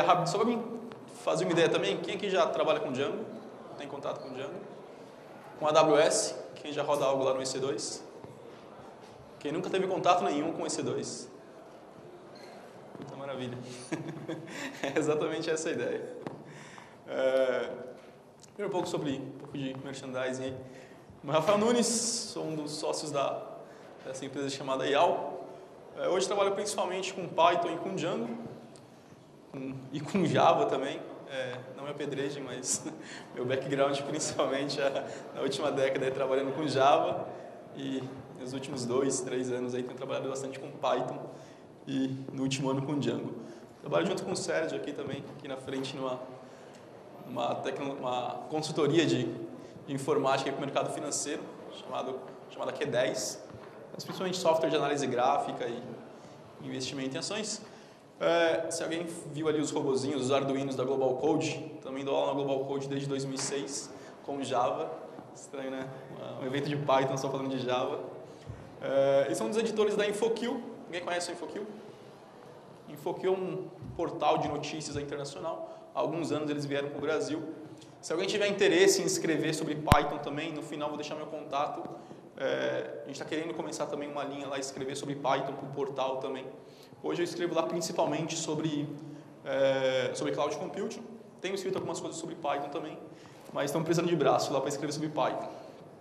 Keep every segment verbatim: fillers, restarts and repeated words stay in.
rápido, só para mim fazer uma ideia também, quem aqui já trabalha com Django? Tem contato com Django? Com A W S? Quem já roda algo lá no E C dois? Quem nunca teve contato nenhum com o E C dois? Puta maravilha. É exatamente essa a ideia. É, primeiro um pouco sobre um pouco de merchandising aí. Meu Rafael Nunes, sou um dos sócios da, dessa empresa chamada I A L. É, hoje trabalho principalmente com Python e com Django. Com, e com Java também. É, não é pedreiro, mas meu background principalmente é, na última década é trabalhando com Java. E nos últimos dois, três anos aí tenho trabalhado bastante com Python. E no último ano com Django. Trabalho junto com o Sérgio aqui também, aqui na frente, numa uma, tecno, uma consultoria de, de informática para o mercado financeiro, chamado, chamada Q dez, mas principalmente software de análise gráfica e investimento em ações. É, se alguém viu ali os robozinhos, os arduinos da Global Code, também dou aula na Global Code desde dois mil e seis, com Java. Estranho, né? Um evento de Python só falando de Java. É, eles são dos editores da InfoQ. Ninguém conhece o InfoQ? InfoQ é um portal de notícias internacional. Há alguns anos eles vieram para o Brasil. Se alguém tiver interesse em escrever sobre Python também, no final vou deixar meu contato. É, a gente está querendo começar também uma linha lá, escrever sobre Python para o portal também. Hoje eu escrevo lá principalmente sobre, é, sobre Cloud Computing. Tenho escrito algumas coisas sobre Python também, mas estamos precisando de braço lá para escrever sobre Python.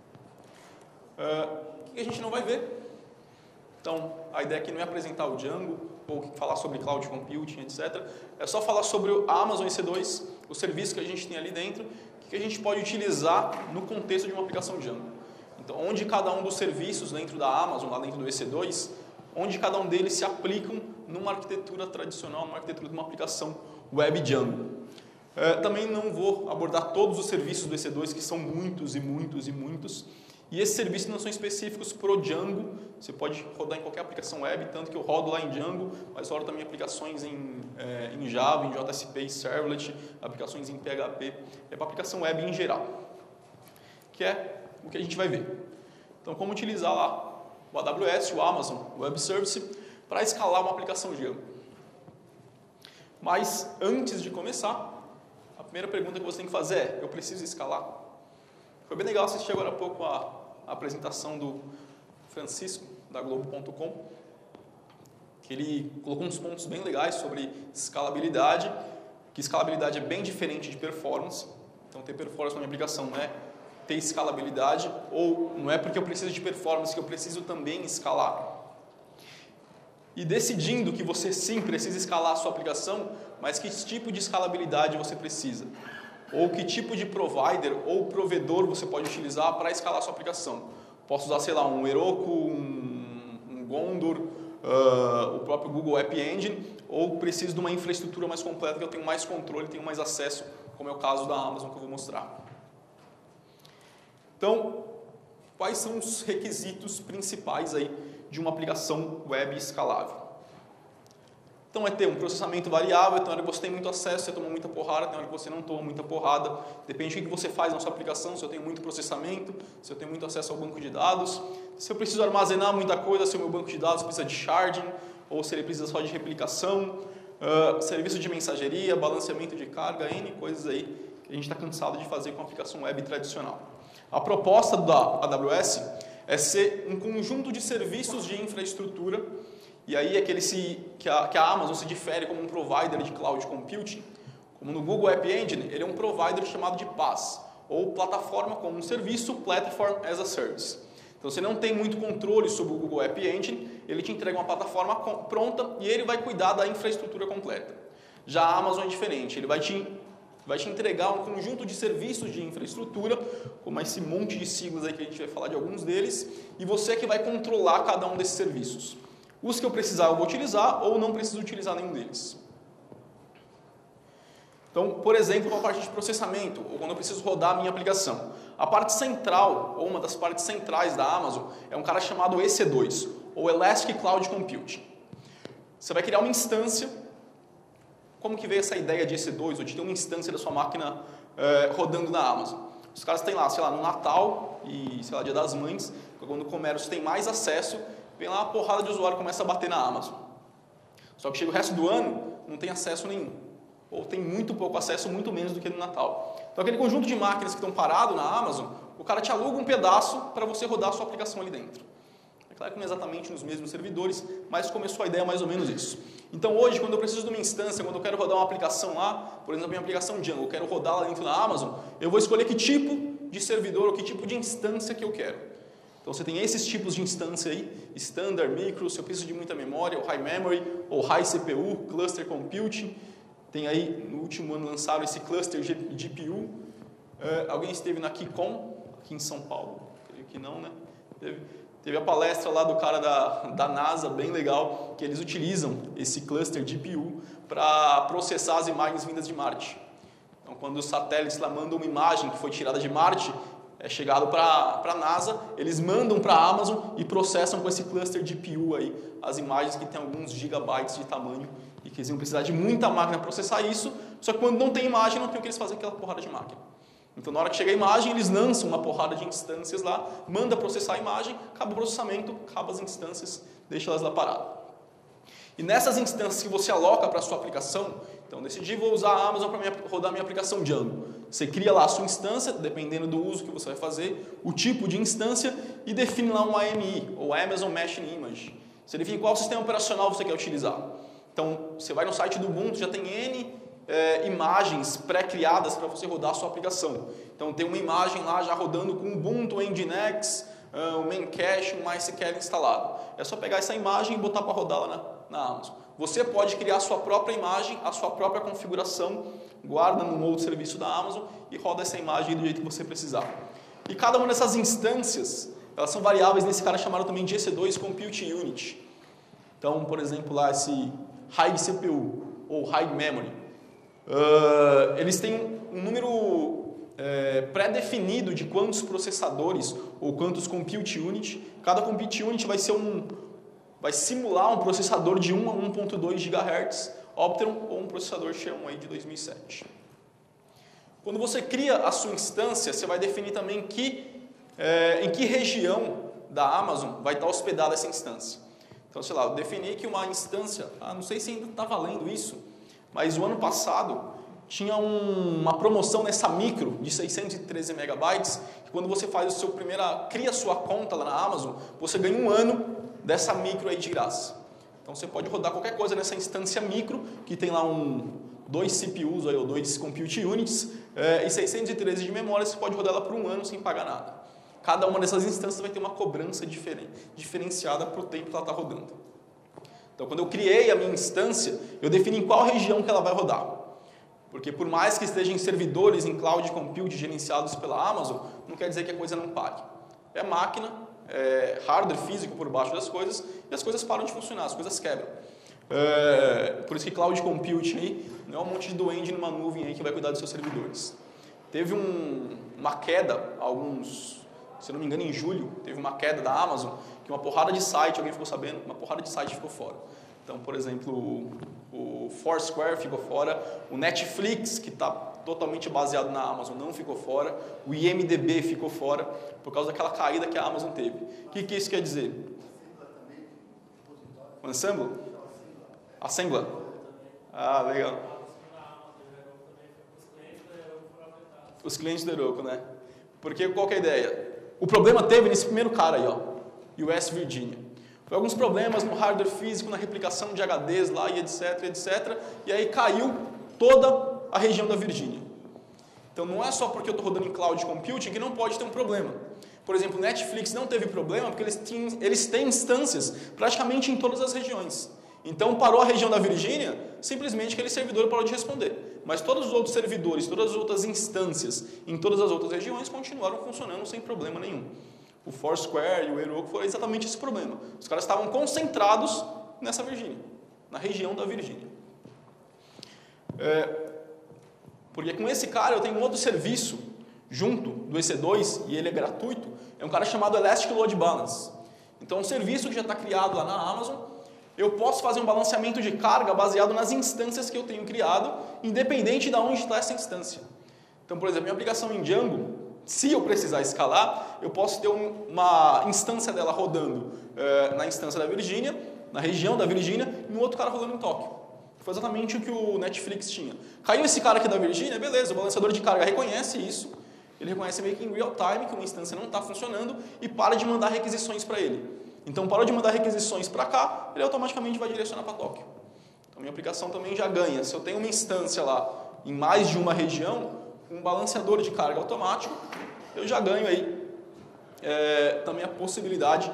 É, o que a gente não vai ver? Então, a ideia aqui não é apresentar o Django ou falar sobre Cloud Computing, etcétera. É só falar sobre a Amazon E C dois, o serviço que a gente tem ali dentro, que a gente pode utilizar no contexto de uma aplicação Django. Então, onde cada um dos serviços dentro da Amazon, lá dentro do E C dois, onde cada um deles se aplicam numa arquitetura tradicional, numa arquitetura de uma aplicação web Django. É, também não vou abordar todos os serviços do E C dois, que são muitos e muitos e muitos. E esses serviços não são específicos para o Django, você pode rodar em qualquer aplicação web, tanto que eu rodo lá em Django, mas rodo também aplicações em, é, em Java, em J S P e Servlet, aplicações em P H P, é para aplicação web em geral, que é o que a gente vai ver. Então, como utilizar lá o A W S, o Amazon Web Service, para escalar uma aplicação Django. Mas, antes de começar, a primeira pergunta que você tem que fazer é, eu preciso escalar? Foi bem legal assistir agora há pouco a, a apresentação do Francisco, da Globo ponto com, que ele colocou uns pontos bem legais sobre escalabilidade, que escalabilidade é bem diferente de performance. Então, ter performance na minha aplicação não é ter escalabilidade, ou não é porque eu preciso de performance que eu preciso também escalar. E decidindo que você sim precisa escalar a sua aplicação, mas que tipo de escalabilidade você precisa? Ou que tipo de provider ou provedor você pode utilizar para escalar a sua aplicação? Posso usar, sei lá, um Heroku, um, um Gondor, uh, o próprio Google App Engine, ou preciso de uma infraestrutura mais completa que eu tenho mais controle, tenho mais acesso, como é o caso da Amazon que eu vou mostrar. Então, quais são os requisitos principais aí de uma aplicação web escalável? Então, é ter um processamento variável, tem hora que você tem muito acesso, você toma muita porrada, tem hora que você não toma muita porrada. Depende do que você faz na sua aplicação, se eu tenho muito processamento, se eu tenho muito acesso ao banco de dados, se eu preciso armazenar muita coisa, se o meu banco de dados precisa de sharding, ou se ele precisa só de replicação, uh, serviço de mensageria, balanceamento de carga, N coisas aí que a gente está cansado de fazer com a aplicação web tradicional. A proposta da A W S é ser um conjunto de serviços de infraestrutura. E aí é que, ele se, que, a, que a Amazon se difere como um provider de Cloud Computing. Como no Google App Engine, ele é um provider chamado de PaaS, ou Plataforma como um Serviço, Platform as a Service. Então, você não tem muito controle sobre o Google App Engine, ele te entrega uma plataforma pronta e ele vai cuidar da infraestrutura completa. Já a Amazon é diferente, ele vai te, vai te entregar um conjunto de serviços de infraestrutura, como esse monte de siglas aí que a gente vai falar de alguns deles, e você é que vai controlar cada um desses serviços. Os que eu precisar eu vou utilizar ou não preciso utilizar nenhum deles. Então, por exemplo, a parte de processamento, ou quando eu preciso rodar a minha aplicação. A parte central, ou uma das partes centrais da Amazon, é um cara chamado E C dois, ou Elastic Cloud Computing. Você vai criar uma instância. Como que veio essa ideia de E C dois, ou de ter uma instância da sua máquina eh, rodando na Amazon? Os caras têm lá, sei lá, no Natal e, sei lá, Dia das Mães, quando o comércio tem mais acesso, vem lá uma porrada de usuário começa a bater na Amazon. Só que chega o resto do ano, não tem acesso nenhum. ou tem muito pouco acesso, muito menos do que no Natal. Então aquele conjunto de máquinas que estão parados na Amazon, o cara te aluga um pedaço para você rodar a sua aplicação ali dentro. É claro que não é exatamente nos mesmos servidores, mas começou a ideia mais ou menos isso. Então hoje, quando eu preciso de uma instância, quando eu quero rodar uma aplicação lá, por exemplo, minha aplicação Django, eu quero rodar lá dentro da Amazon, eu vou escolher que tipo de servidor ou que tipo de instância que eu quero. Então você tem esses tipos de instância aí, Standard, Micro, se eu preciso de muita memória, ou High Memory, ou High C P U, Cluster Computing. Tem aí, no último ano lançaram esse Cluster G P U. Uh, alguém esteve na KeyCon, aqui em São Paulo? Creio que não, né? Teve, teve a palestra lá do cara da, da NASA, bem legal, que eles utilizam esse Cluster G P U para processar as imagens vindas de Marte. Então, quando os satélites lá mandam uma imagem que foi tirada de Marte, é chegado para a NASA, eles mandam para a Amazon e processam com esse cluster G P U aí as imagens que tem alguns gigabytes de tamanho e que eles iam precisar de muita máquina para processar isso, só que quando não tem imagem, não tem o que eles fazem aquela porrada de máquina. Então, na hora que chega a imagem, eles lançam uma porrada de instâncias lá, manda processar a imagem, acaba o processamento, acaba as instâncias, deixa elas lá paradas. E nessas instâncias que você aloca para a sua aplicação, então decidi vou usar a Amazon para rodar minha aplicação Django. Você cria lá a sua instância, dependendo do uso que você vai fazer, o tipo de instância e define lá um A M I, ou Amazon Machine Image. Você define qual sistema operacional você quer utilizar. Então, você vai no site do Ubuntu, já tem N é, imagens pré-criadas para você rodar a sua aplicação. Então, tem uma imagem lá já rodando com Ubuntu, Nginx, o Memcache, o MySQL instalado. É só pegar essa imagem e botar para rodar lá na, na Amazon. Você pode criar a sua própria imagem, a sua própria configuração, guarda num outro serviço da Amazon e roda essa imagem do jeito que você precisar. E cada uma dessas instâncias, elas são variáveis nesse cara chamado também de E C dois Compute Unit. Então, por exemplo, lá esse High C P U ou High Memory, uh, eles têm um número É, pré-definido de quantos processadores ou quantos compute unit. Cada compute unit vai ser um, vai simular um processador de um a um ponto dois gigahertz Opteron ou um processador Xeon aí de dois mil e sete. Quando você cria a sua instância, você vai definir também que, é, em que região da Amazon vai estar hospedada essa instância. Então, sei lá, eu defini que uma instância, ah, não sei se ainda está valendo isso, mas o ano passado tinha um, uma promoção nessa micro de seiscentos e treze megabytes, que quando você faz o seu primeira, cria a sua conta lá na Amazon, você ganha um ano dessa micro aí de graça. Então você pode rodar qualquer coisa nessa instância micro, que tem lá um, dois C P Us aí, ou dois compute units, é, e seiscentos e treze de memória, você pode rodar ela por um ano sem pagar nada. Cada uma dessas instâncias vai ter uma cobrança diferente, diferenciada para o tempo que ela está rodando. Então quando eu criei a minha instância, eu defini em qual região que ela vai rodar. Porque por mais que estejam em servidores em cloud compute gerenciados pela Amazon, não quer dizer que a coisa não pare. É máquina, é hardware físico por baixo das coisas, e as coisas param de funcionar, as coisas quebram. É, por isso que cloud computing aí não é um monte de duende numa nuvem aí que vai cuidar dos seus servidores. Teve um, uma queda, alguns, se não me engano em julho, teve uma queda da Amazon, que uma porrada de site, alguém ficou sabendo, uma porrada de site ficou fora. Então, por exemplo, o, o Foursquare ficou fora, o Netflix, que está totalmente baseado na Amazon, não ficou fora, o I M D B ficou fora, por causa daquela caída que a Amazon teve. O que, que isso quer dizer? O Ensemble? Assembler? Ah, legal. Os clientes da Heroku, né? Porque qual que é a ideia? O problema teve nesse primeiro cara aí, ó, U S Virginia. Foi alguns problemas no hardware físico, na replicação de H Ds lá e etc, etcétera. E aí caiu toda a região da Virgínia. Então não é só porque eu estou rodando em cloud computing que não pode ter um problema. Por exemplo, o Netflix não teve problema porque eles têm, eles têm instâncias praticamente em todas as regiões. Então parou a região da Virgínia, simplesmente aquele servidor parou de responder. Mas todos os outros servidores, todas as outras instâncias em todas as outras regiões continuaram funcionando sem problema nenhum. O Foursquare e o Heroku foram exatamente esse problema. Os caras estavam concentrados nessa Virgínia, na região da Virgínia. É, porque com esse cara eu tenho um outro serviço junto do E C dois, e ele é gratuito, é um cara chamado Elastic Load Balance. Então é um serviço que já está criado lá na Amazon, eu posso fazer um balanceamento de carga baseado nas instâncias que eu tenho criado, independente de onde está essa instância. Então, por exemplo, minha aplicação em Django, se eu precisar escalar, eu posso ter uma instância dela rodando uh, na instância da Virgínia, na região da Virgínia, e um outro cara rodando em Tóquio. foi exatamente o que o Netflix tinha. Caiu esse cara aqui da Virgínia, beleza, o balanceador de carga reconhece isso, ele reconhece meio que em real time que uma instância não está funcionando e para de mandar requisições para ele. Então, parou de mandar requisições para cá, ele automaticamente vai direcionar para Tóquio. Então, minha aplicação também já ganha. Se eu tenho uma instância lá em mais de uma região, um balanceador de carga automático, eu já ganho aí é, também a possibilidade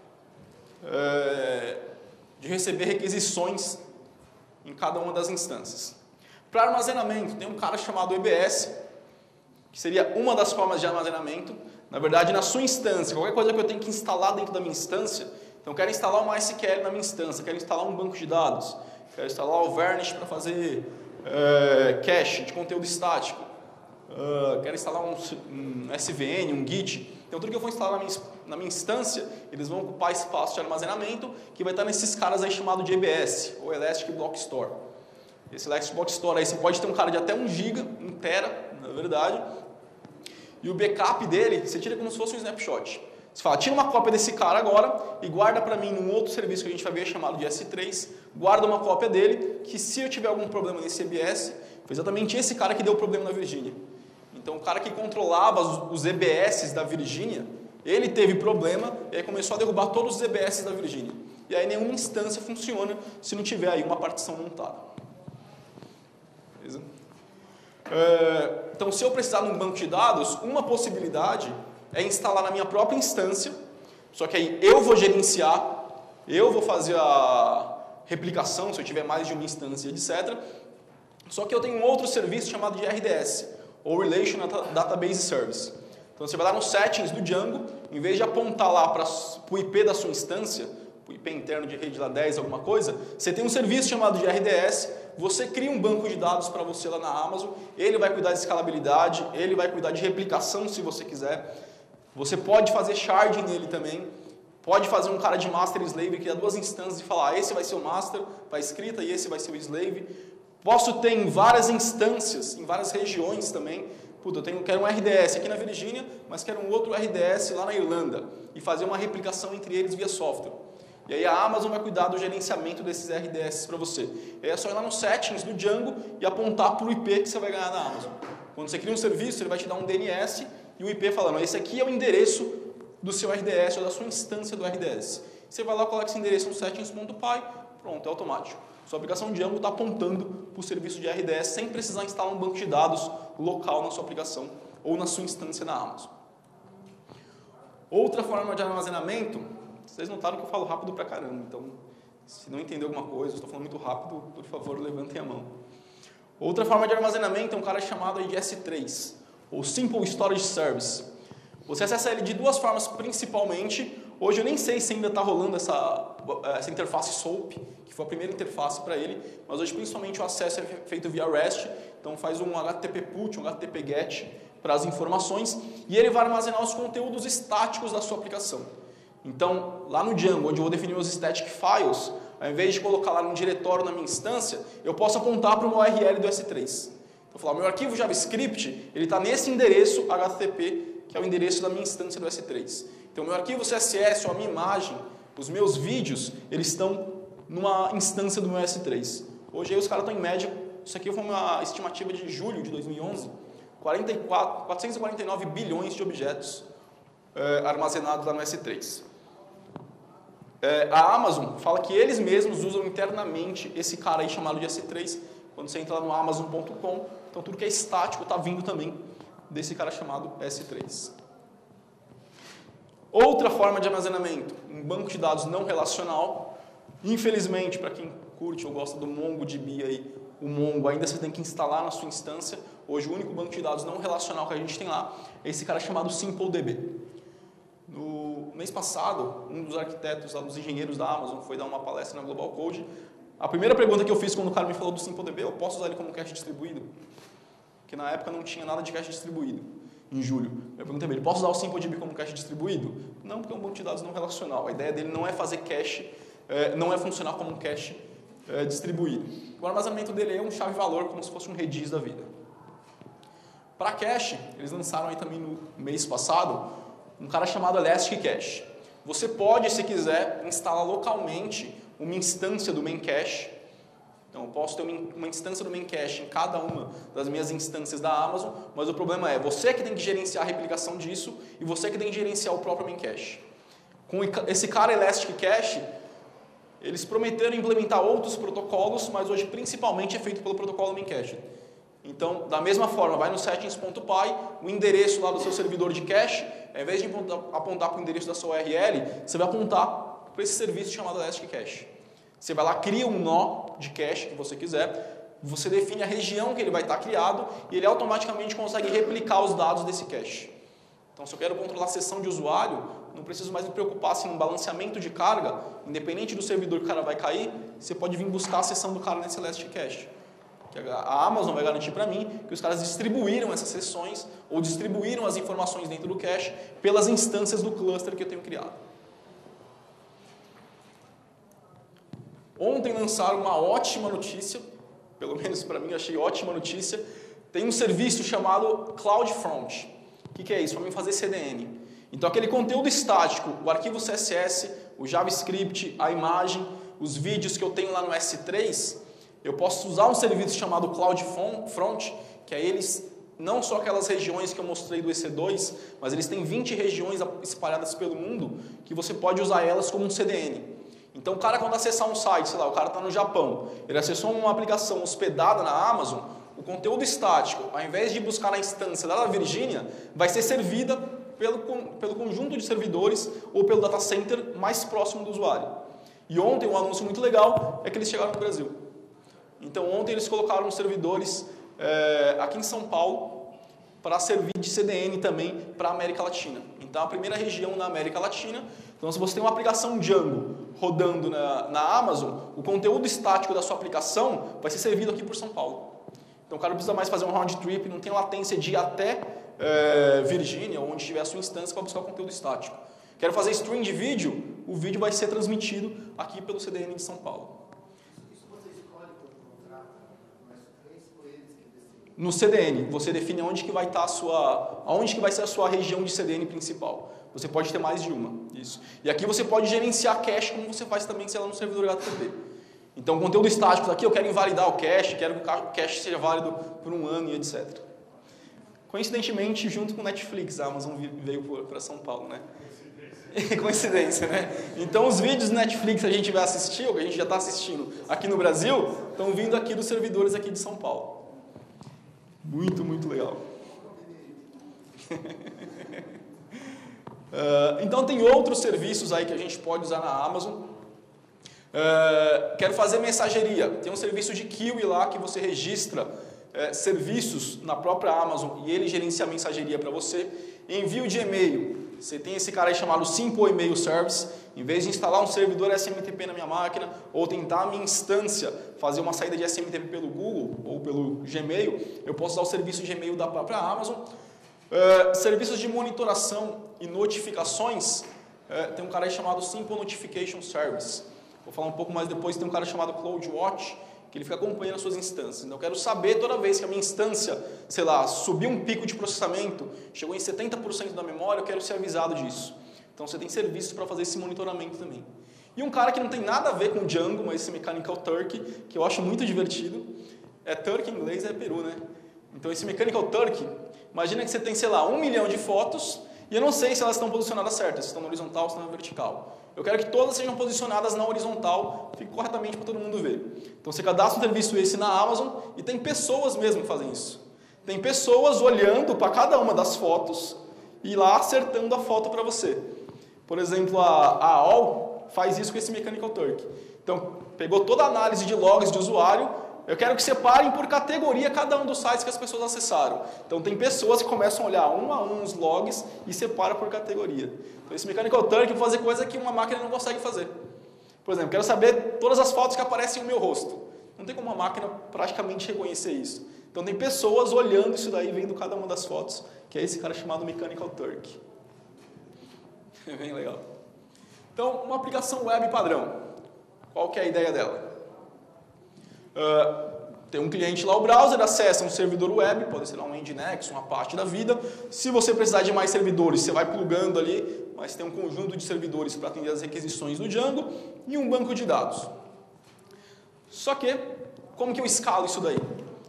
é, de receber requisições em cada uma das instâncias. Para armazenamento, tem um cara chamado E B S, que seria uma das formas de armazenamento. Na verdade, na sua instância, qualquer coisa que eu tenho que instalar dentro da minha instância, então eu quero instalar o MySQL na minha instância, quero instalar um banco de dados, quero instalar o Varnish para fazer é, cache de conteúdo estático, uh, quero instalar um, um S V N, um Git. Então tudo que eu for instalar na minha, na minha instância, eles vão ocupar espaço de armazenamento que vai estar nesses caras aí chamado de E B S, ou Elastic Block Store. Esse Elastic Block Store aí você pode ter um cara de até um giga, um tera, na verdade. E o backup dele, você tira como se fosse um snapshot. Você fala, tira uma cópia desse cara agora e guarda para mim num outro serviço que a gente vai ver chamado de S três, guarda uma cópia dele, que se eu tiver algum problema nesse E B S, foi exatamente esse cara que deu o problema na Virgínia. Então o cara que controlava os E B S da Virgínia, ele teve problema e aí começou a derrubar todos os E B S da Virgínia. E aí nenhuma instância funciona se não tiver aí uma partição montada. Beleza? É, então, se eu precisar de um banco de dados, uma possibilidade é instalar na minha própria instância, só que aí eu vou gerenciar, eu vou fazer a replicação, se eu tiver mais de uma instância, etcétera. Só que eu tenho um outro serviço chamado de R D S, ou Relational Database Service. Então, você vai lá nos settings do Django, em vez de apontar lá para o I P da sua instância, o I P interno de rede lá dez, alguma coisa, você tem um serviço chamado de R D S, você cria um banco de dados para você lá na Amazon, ele vai cuidar de escalabilidade, ele vai cuidar de replicação se você quiser. Você pode fazer sharding nele também, pode fazer um cara de master e slave, criar duas instâncias e falar, ah, esse vai ser o master para escrita e esse vai ser o slave. Posso ter em várias instâncias, em várias regiões também. Puta, eu tenho, quero um R D S aqui na Virgínia, mas quero um outro R D S lá na Irlanda e fazer uma replicação entre eles via software. E aí a Amazon vai cuidar do gerenciamento desses R D S para você. E aí é só ir lá nos settings do Django e apontar para o I P que você vai ganhar na Amazon. Quando você cria um serviço, ele vai te dar um D N S e o I P falando, esse aqui é o endereço do seu R D S ou da sua instância do R D S. Você vai lá, coloca esse endereço no settings.py, pronto, é automático. Sua aplicação Django está apontando para o serviço de R D S sem precisar instalar um banco de dados local na sua aplicação ou na sua instância na Amazon. Outra forma de armazenamento, vocês notaram que eu falo rápido pra caramba, então se não entender alguma coisa, eu estou falando muito rápido, por favor, levantem a mão. Outra forma de armazenamento é um cara chamado de S três, ou Simple Storage Service. Você acessa ele de duas formas principalmente. Hoje eu nem sei se ainda está rolando essa, essa interface SOAP, que foi a primeira interface para ele, mas hoje principalmente o acesso é feito via REST, então faz um H T T P PUT, um H T T P GET para as informações, e ele vai armazenar os conteúdos estáticos da sua aplicação. Então, lá no Django, onde eu vou definir meus static files, ao invés de colocar lá num diretório na minha instância, eu posso apontar para uma U R L do S três. Então, eu falar, meu arquivo JavaScript, ele está nesse endereço H T T P, que é o endereço da minha instância do S três. Então, meu arquivo C S S ou a minha imagem, os meus vídeos, eles estão numa instância do meu S três. Hoje aí os caras estão em média, isso aqui foi uma estimativa de julho de dois mil e onze, quarenta e quatro, quatrocentos e quarenta e nove bilhões de objetos é, armazenados lá no S três. É, a Amazon fala que eles mesmos usam internamente esse cara aí chamado de S três, quando você entra lá no amazon ponto com, então tudo que é estático está vindo também desse cara chamado S três. Outra forma de armazenamento, um banco de dados não relacional. Infelizmente, para quem curte ou gosta do MongoDB, aí, o Mongo ainda você tem que instalar na sua instância. Hoje o único banco de dados não relacional que a gente tem lá é esse cara chamado SimpleDB. No mês passado, um dos arquitetos, um dos engenheiros da Amazon foi dar uma palestra na Global Code. A primeira pergunta que eu fiz quando o cara me falou do SimpleDB, eu posso usar ele como cache distribuído? Porque na época não tinha nada de cache distribuído. Em julho. Eu perguntei para ele, posso usar o SimpleDB como cache distribuído? Não, porque é um banco de dados não relacional. A ideia dele não é fazer cache, é, não é funcionar como um cache é, distribuído. O armazenamento dele é um chave-valor, como se fosse um Redis da vida. Para cache, eles lançaram aí também no mês passado, um cara chamado Elastic Cache. Você pode, se quiser, instalar localmente uma instância do main cache Então, eu posso ter uma instância do Memcache em cada uma das minhas instâncias da Amazon, mas o problema é você que tem que gerenciar a replicação disso e você que tem que gerenciar o próprio Memcache. Com esse cara Elastic Cache, eles prometeram implementar outros protocolos, mas hoje principalmente é feito pelo protocolo Memcache. Então, da mesma forma, vai no settings.py, o endereço lá do seu servidor de cache, ao invés de apontar para o endereço da sua U R L, você vai apontar para esse serviço chamado Elastic Cache. Você vai lá, cria um nó de cache que você quiser, você define a região que ele vai estar criado e ele automaticamente consegue replicar os dados desse cache. Então, se eu quero controlar a sessão de usuário, não preciso mais me preocupar se num balanceamento de carga, independente do servidor que o cara vai cair, você pode vir buscar a sessão do cara nesse Elastic Cache. A Amazon vai garantir para mim que os caras distribuíram essas sessões ou distribuíram as informações dentro do cache pelas instâncias do cluster que eu tenho criado. Ontem lançaram uma ótima notícia, pelo menos para mim eu achei ótima notícia. Tem um serviço chamado CloudFront. O que, que é isso? Para mim fazer C D N. Então aquele conteúdo estático, o arquivo C S S, o JavaScript, a imagem, os vídeos que eu tenho lá no S três, eu posso usar um serviço chamado CloudFront, que é eles, não só aquelas regiões que eu mostrei do E C dois, mas eles têm vinte regiões espalhadas pelo mundo, que você pode usar elas como um C D N. Então o cara quando acessar um site, sei lá, o cara está no Japão, ele acessou uma aplicação hospedada na Amazon, o conteúdo estático, ao invés de buscar na instância da Virgínia, vai ser servida pelo, pelo conjunto de servidores ou pelo data center mais próximo do usuário. E ontem um anúncio muito legal é que eles chegaram no Brasil. Então ontem eles colocaram servidores é, aqui em São Paulo para servir de C D N também para a América Latina. Então a primeira região na América Latina. Então se você tem uma aplicação Django rodando na, na Amazon, o conteúdo estático da sua aplicação vai ser servido aqui por São Paulo. Então o cara não precisa mais fazer um round trip, não tem latência de ir até é, Virgínia, onde tiver a sua instância para buscar o conteúdo estático. Quero fazer stream de vídeo, o vídeo vai ser transmitido aqui pelo C D N de São Paulo. No C D N, você define onde que vai estar a sua, aonde que vai ser a sua região de C D N principal. Você pode ter mais de uma, isso. E aqui você pode gerenciar cache como você faz também, sei lá, no servidor H T T P. Então, o conteúdo estático daqui, eu quero invalidar o cache, quero que o cache seja válido por um ano e etcétera. Coincidentemente, junto com o Netflix, a Amazon veio para São Paulo, né? Coincidência, né? Então, os vídeos do Netflix que a gente vai assistir, ou que a gente já está assistindo aqui no Brasil, estão vindo aqui dos servidores aqui de São Paulo. Muito, muito legal. uh, então, tem outros serviços aí que a gente pode usar na Amazon. Uh, quero fazer mensageria. Tem um serviço de Kiwi lá que você registra uh, serviços na própria Amazon e ele gerencia a mensageria para você. Envio de e-mail. Você tem esse cara aí chamado Simple Email Service. Em vez de instalar um servidor S M T P na minha máquina ou tentar a minha instância fazer uma saída de S M T P pelo Google ou pelo Gmail, eu posso usar o serviço de e-mail da própria Amazon. Uh, serviços de monitoração e notificações, uh, tem um cara aí chamado Simple Notification Service. Vou falar um pouco mais depois, tem um cara chamado CloudWatch, que ele fica acompanhando as suas instâncias. Então eu quero saber toda vez que a minha instância, sei lá, subiu um pico de processamento, chegou em setenta por cento da memória, eu quero ser avisado disso. Então você tem serviços para fazer esse monitoramento também. E um cara que não tem nada a ver com Django, mas esse Mechanical Turk, que eu acho muito divertido, é Turk em inglês, é Peru, né? Então esse Mechanical Turk, imagina que você tem, sei lá, um milhão de fotos, e eu não sei se elas estão posicionadas certas, se estão na horizontal ou se estão na vertical. Eu quero que todas sejam posicionadas na horizontal, fique corretamente para todo mundo ver. Então você cadastra um serviço esse na Amazon e tem pessoas mesmo que fazem isso. Tem pessoas olhando para cada uma das fotos e lá acertando a foto para você. Por exemplo, a, a A O L faz isso com esse Mechanical Turk. Então, pegou toda a análise de logs de usuário, eu quero que separem por categoria cada um dos sites que as pessoas acessaram. Então, tem pessoas que começam a olhar um a um os logs e separa por categoria. Então, esse Mechanical Turk vai fazer coisa que uma máquina não consegue fazer. Por exemplo, quero saber todas as fotos que aparecem no meu rosto. Não tem como uma máquina praticamente reconhecer isso. Então, tem pessoas olhando isso daí, vendo cada uma das fotos, que é esse cara chamado Mechanical Turk. É bem legal. Então, uma aplicação web padrão. Qual que é a ideia dela? Uh, tem um cliente lá, o browser, acessa um servidor web, pode ser um Nginx, uma parte da vida. Se você precisar de mais servidores, você vai plugando ali, mas tem um conjunto de servidores para atender as requisições do Django e um banco de dados. Só que como que eu escalo isso daí?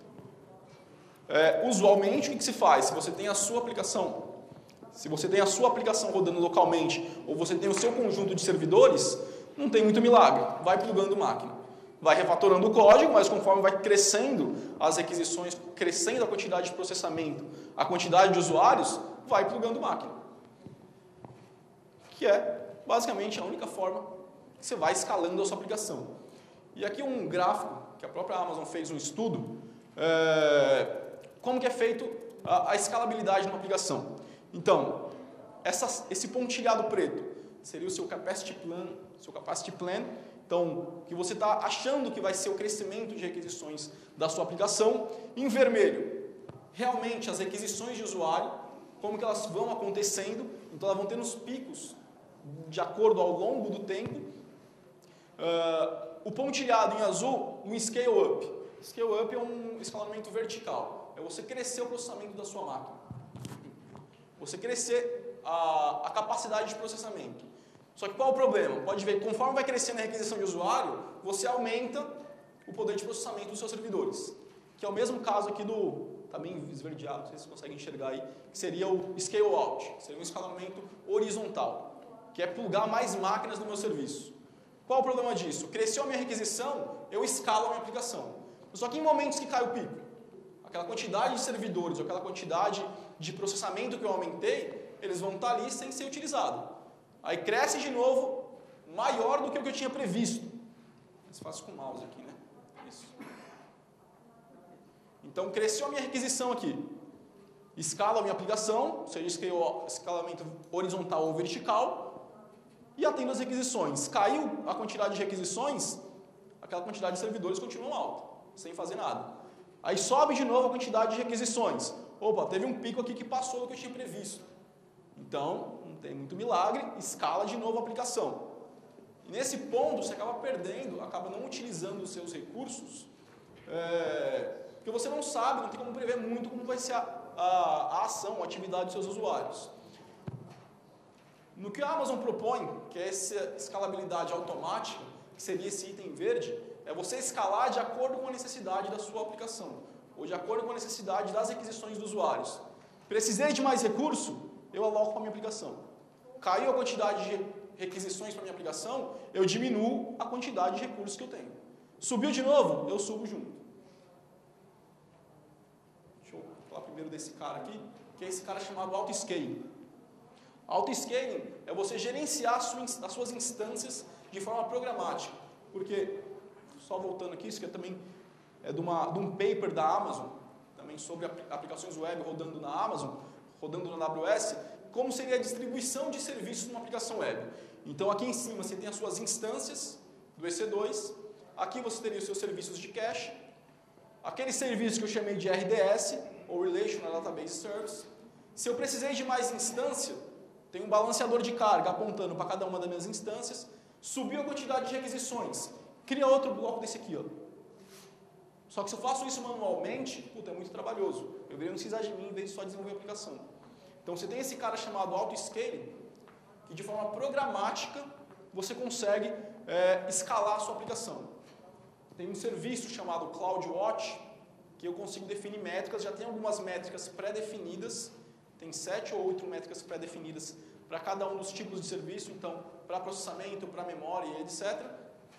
É, usualmente, o que, que se faz? Se você tem a sua aplicação, se você tem a sua aplicação rodando localmente, ou você tem o seu conjunto de servidores, não tem muito milagre, vai plugando máquina. Vai refatorando o código, mas conforme vai crescendo as requisições, crescendo a quantidade de processamento, a quantidade de usuários, vai plugando máquina. Que é, basicamente, a única forma que você vai escalando a sua aplicação. E aqui um gráfico, que a própria Amazon fez um estudo, é, como que é feito a, a escalabilidade de uma aplicação. Então, essa, esse pontilhado preto seria o seu capacity plan, seu capacity plan. Então, que você está achando que vai ser o crescimento de requisições da sua aplicação. Em vermelho, realmente as requisições de usuário, como que elas vão acontecendo. Então, elas vão tendo os picos de acordo ao longo do tempo. Uh, o pontilhado em azul, um scale up. Scale up é um escalamento vertical. É você crescer o processamento da sua máquina. Você crescer a, a capacidade de processamento. Só que qual é o problema? Pode ver que conforme vai crescendo a requisição de usuário, você aumenta o poder de processamento dos seus servidores. Que é o mesmo caso aqui do, está bem esverdeado, não sei se vocês conseguem enxergar aí, que seria o scale out, que seria um escalamento horizontal, que é plugar mais máquinas no meu serviço. Qual é o problema disso? Cresceu a minha requisição, eu escalo a minha aplicação. Só que em momentos que cai o pico, aquela quantidade de servidores, ou aquela quantidade de processamento que eu aumentei, eles vão estar ali sem ser utilizado. Aí cresce de novo, maior do que o que eu tinha previsto. Mais fácil com o mouse aqui, né? Isso. Então, cresceu a minha requisição aqui. Escala a minha aplicação, seja escalamento horizontal ou vertical, e atendo as requisições. Caiu a quantidade de requisições, aquela quantidade de servidores continua alta, sem fazer nada. Aí sobe de novo a quantidade de requisições. Opa, teve um pico aqui que passou do que eu tinha previsto. Então, não tem muito milagre, escala de novo a aplicação. E nesse ponto, você acaba perdendo, acaba não utilizando os seus recursos, é, porque você não sabe, não tem como prever muito como vai ser a, a, a ação, a atividade dos seus usuários. No que a Amazon propõe, que é essa escalabilidade automática, que seria esse item verde, é você escalar de acordo com a necessidade da sua aplicação, ou de acordo com a necessidade das requisições dos usuários. Precisei de mais recurso? Eu aloco para a minha aplicação. Caiu a quantidade de requisições para a minha aplicação, eu diminuo a quantidade de recursos que eu tenho. Subiu de novo? Eu subo junto. Deixa eu falar primeiro desse cara aqui, que é esse cara chamado auto-scaling. Auto-scaling é você gerenciar as suas instâncias de forma programática. Porque, só voltando aqui, isso aqui é também é de, uma, de um paper da Amazon, também sobre aplicações web rodando na Amazon, rodando na A W S, como seria a distribuição de serviços numa aplicação web. Então, aqui em cima você tem as suas instâncias do E C dois, aqui você teria os seus serviços de cache, aquele serviço que eu chamei de R D S, ou Relational Database Service. Se eu precisei de mais instância, tem um balanceador de carga apontando para cada uma das minhas instâncias, subiu a quantidade de requisições, cria outro bloco desse aqui, ó. Só que se eu faço isso manualmente, puta, é muito trabalhoso. Eu deveria precisar de mim em vez de só desenvolver a aplicação. Então você tem esse cara chamado auto-scaling, que de forma programática você consegue é, escalar a sua aplicação. Tem um serviço chamado CloudWatch, que eu consigo definir métricas, já tem algumas métricas pré-definidas, tem sete ou oito métricas pré-definidas para cada um dos tipos de serviço, então para processamento, para memória e etcétera.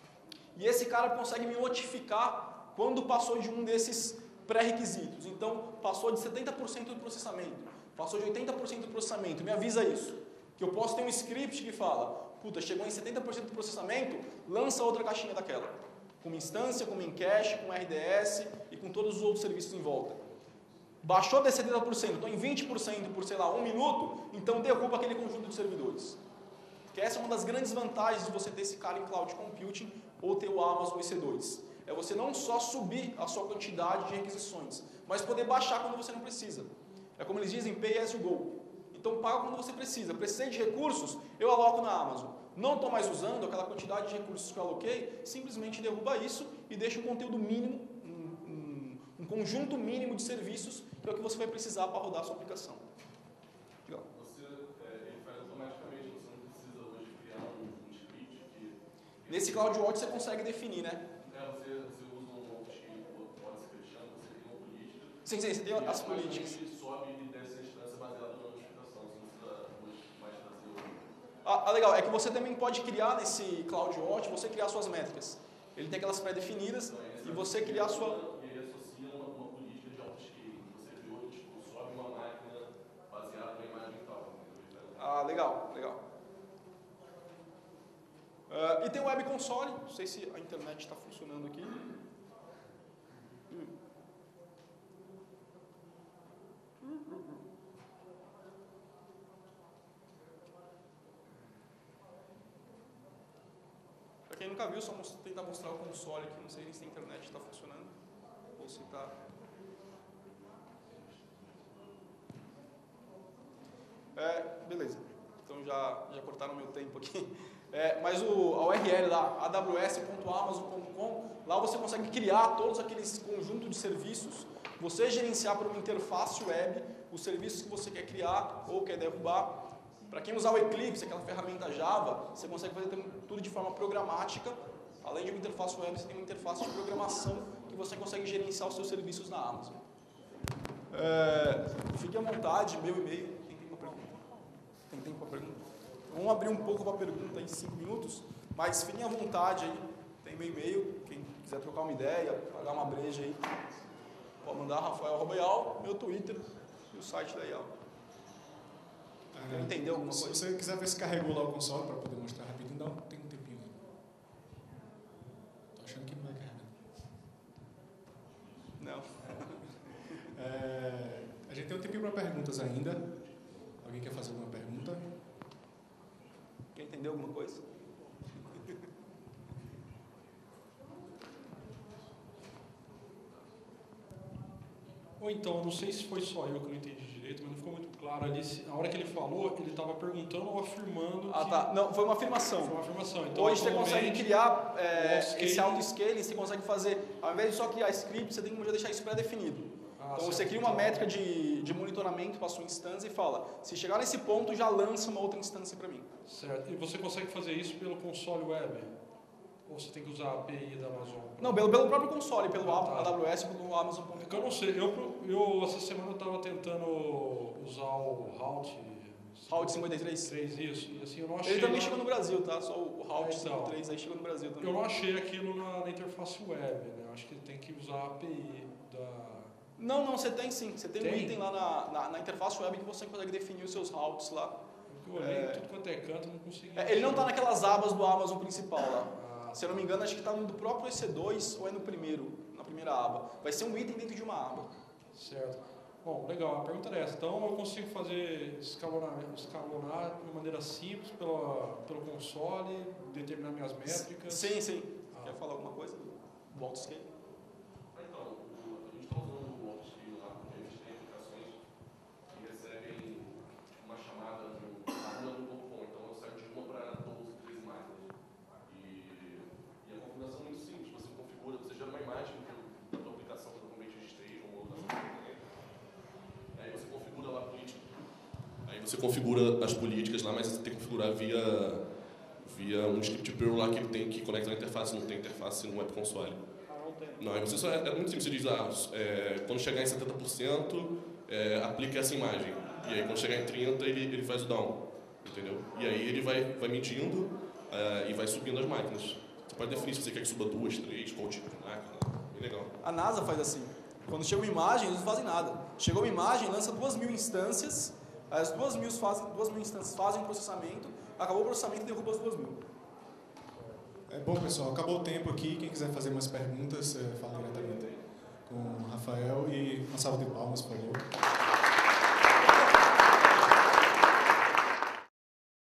E esse cara consegue me notificar quando passou de um desses pré-requisitos. Então, passou de setenta por cento do processamento, passou de oitenta por cento do processamento, me avisa isso. Que eu posso ter um script que fala, puta, chegou em setenta por cento do processamento, lança outra caixinha daquela. Com instância, com cache, com R D S e com todos os outros serviços em volta. Baixou de setenta por cento, estou em vinte por cento por, sei lá, um minuto, então derruba aquele conjunto de servidores. Que essa é uma das grandes vantagens de você ter esse cara em Cloud Computing ou ter o Amazon E C dois. É você não só subir a sua quantidade de requisições, mas poder baixar quando você não precisa. É como eles dizem, pay as you go. Então paga quando você precisa. Precisei de recursos, eu aloco na Amazon. Não estou mais usando aquela quantidade de recursos que eu aloquei, simplesmente derruba isso e deixa um conteúdo mínimo, um, um, um conjunto mínimo de serviços que é o que você vai precisar para rodar a sua aplicação. Legal. Você, é, ele faz automaticamente, você não precisa hoje criar um, um script que... Nesse CloudWatch você consegue definir, né? É, você, você usa um, Sim, sim, você tem E as políticas. Ele sobe e desce a instância baseada na notificação, você não precisa mais trazer o... Ah, ah, legal, é que você também pode criar nesse CloudWatch, você criar suas métricas. Ele tem aquelas pré-definidas e você criar a sua... E ele associa uma, uma política de auto-scaling. Você criou, tipo, sobe uma máquina baseada na imagem e tal. Ah, legal, legal. Uh, e tem o Web Console, não sei se a internet está funcionando aqui. Hum. Para quem nunca viu, só tentar mostrar o console aqui, não sei se a internet está funcionando ou se está... É, beleza, então já, já cortaram meu tempo aqui. É, mas o, a U R L lá, a w s ponto amazon ponto com, lá você consegue criar todos aqueles conjuntos de serviços, você gerenciar por uma interface web os serviços que você quer criar ou quer derrubar. Para quem usar o Eclipse, aquela ferramenta Java, você consegue fazer tudo de forma programática. Além de uma interface web, você tem uma interface de programação que você consegue gerenciar os seus serviços na Amazon. É, fique à vontade, meu e-mail. Tem tempo para pergunta? Tem tempo para pergunta? Vamos abrir um pouco para pergunta em cinco minutos, mas fiquem à vontade aí. Tem meu e-mail, quem quiser trocar uma ideia, pagar uma breja aí, pode mandar Rafael Robeal, meu Twitter e o site da I A L. É, entendeu alguma se coisa? Se você quiser ver se carregou lá o console para poder mostrar rapidinho, dá um, tem um tempinho aí. Tô achando que não vai carregar. Não. É, a gente tem um tempinho para perguntas ainda. Alguém quer fazer alguma pergunta? Quer entender alguma coisa? Ou então, eu não sei se foi só eu que não entendi direito, mas não ficou muito claro ali. Se, na hora que ele falou, ele estava perguntando ou afirmando Ah, que... tá. Não, foi uma afirmação. Foi uma afirmação. Então, Hoje você consegue criar é, auto-scaling- esse auto-scaling, você consegue fazer, ao invés de só criar script, você tem que já deixar isso pré-definido. Ah, então certo. você cria uma Então, métrica de, de monitoramento para a sua instância e fala, se chegar nesse ponto, já lança uma outra instância para mim. Certo. E você consegue fazer isso pelo console web? Ou você tem que usar a A P I da Amazon? Não, pelo, pelo próprio console, pelo Ah, tá. A W S, pelo Amazon ponto É com. que eu não sei. Eu, eu essa semana eu estava tentando usar o Halt... Halt cinquenta e três. três, isso. E assim, eu não achei... Ele também lá- chegou no Brasil, tá? Só o Halt É, então. cinquenta e três aí chegou no Brasil também. Eu não achei aquilo na, na interface web, né? Eu acho que tem que usar a A P I da... Não, não, você tem sim. Você tem, um Tem? item lá na, na, na interface web que você consegue definir os seus routes lá. Porque eu olhei É. tudo quanto é canto, eu não consegui... É, ele não está naquelas abas do Amazon principal lá. Ah, Se eu não me engano, acho que está no do próprio E C dois ou é no primeiro, na primeira aba. Vai ser um item dentro de uma aba. certo. Bom, legal. A pergunta é essa. Então, eu consigo fazer escalonar, escalonar de maneira simples pela, pelo console, determinar minhas métricas? Sim, sim. Ah. Quer falar alguma coisa? Do auto-scale? Então, o- a gente está usando o auto-scaling lá, porque a gente tem aplicações que recebem uma chamada no lambda do ponto com, então eu saio de uma para doze, treze máquinas. E, e a configuração é muito simples, você configura, você gera uma imagem do- da tua aplicação, provavelmente registration ou da sua internet. Aí você configura lá a política. Aí você configura as políticas lá, mas você tem que configurar via, via um script Perl lá que ele tem que conecta na interface, não tem interface no web console. Não, aí você só, é, é muito simples, você diz, ah, é, quando chegar em setenta por cento, é, aplica essa imagem. E aí quando chegar em trinta por cento, ele, ele faz o down, entendeu? E aí ele vai, vai medindo é, e vai subindo as máquinas. Você pode definir se você quer que suba duas, três, qual tipo de máquina, bem legal. A NASA faz assim. Quando chega uma imagem, eles não fazem nada. Chegou uma imagem, lança duas mil instâncias, as duas mil, fazem, duas mil instâncias fazem o processamento, acabou o processamento e derruba as duas mil. É bom, pessoal, acabou o tempo aqui. Quem quiser fazer mais perguntas, é, fala diretamente com o Rafael e uma salva de palmas, por favor.